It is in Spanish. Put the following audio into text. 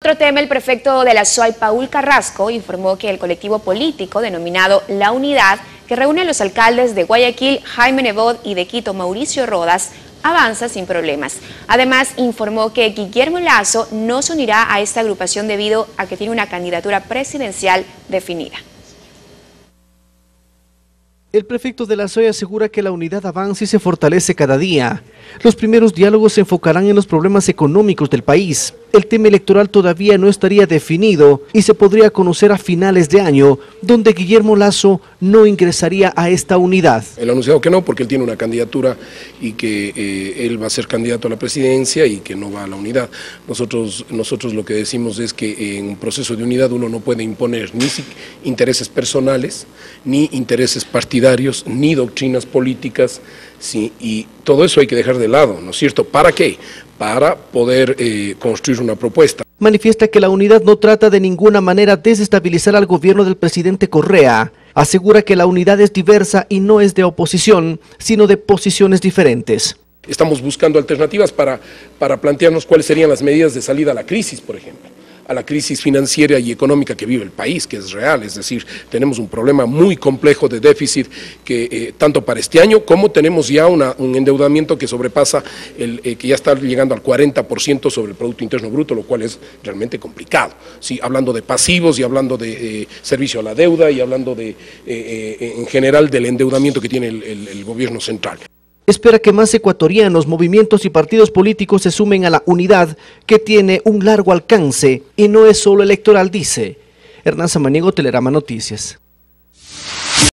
Otro tema, el prefecto de la SOAY, Paul Carrasco, informó que el colectivo político denominado La Unidad, que reúne a los alcaldes de Guayaquil, Jaime Nebot, y de Quito, Mauricio Rodas, avanza sin problemas. Además, informó que Guillermo Lasso no se unirá a esta agrupación debido a que tiene una candidatura presidencial definida. El prefecto de la SOAY asegura que la unidad avanza y se fortalece cada día. Los primeros diálogos se enfocarán en los problemas económicos del país. El tema electoral todavía no estaría definido y se podría conocer a finales de año, donde Guillermo Lasso no ingresaría a esta unidad. Él ha anunciado que no, porque él tiene una candidatura y que él va a ser candidato a la presidencia y que no va a la unidad. Nosotros lo que decimos es que en un proceso de unidad uno no puede imponer ni intereses personales, ni intereses partidarios, ni doctrinas políticas, ¿sí? Y todo eso hay que dejar de lado, ¿no es cierto? ¿Para qué? Para poder construir una propuesta. Manifiesta que la unidad no trata de ninguna manera desestabilizar al gobierno del presidente Correa. Asegura que la unidad es diversa y no es de oposición, sino de posiciones diferentes. Estamos buscando alternativas para plantearnos cuáles serían las medidas de salida a la crisis, por ejemplo, a la crisis financiera y económica que vive el país, que es real. Es decir, tenemos un problema muy complejo de déficit que tanto para este año como tenemos ya un endeudamiento que sobrepasa, que ya está llegando al 40% sobre el Producto Interno Bruto, lo cual es realmente complicado. Sí, hablando de pasivos y hablando de servicio a la deuda y hablando en general del endeudamiento que tiene el gobierno central. Espera que más ecuatorianos, movimientos y partidos políticos se sumen a la unidad que tiene un largo alcance y no es solo electoral, dice. Hernán Samaniego, Telerama Noticias.